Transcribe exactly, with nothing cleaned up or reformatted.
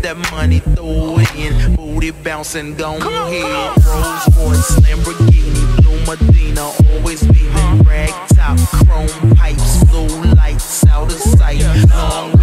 that money, throw it in. Booty bouncing, gon' ahead. Rolls Royce, Lamborghini, Blue Medina, always beaming. Rag top, chrome pipes, blue lights out of sight. Long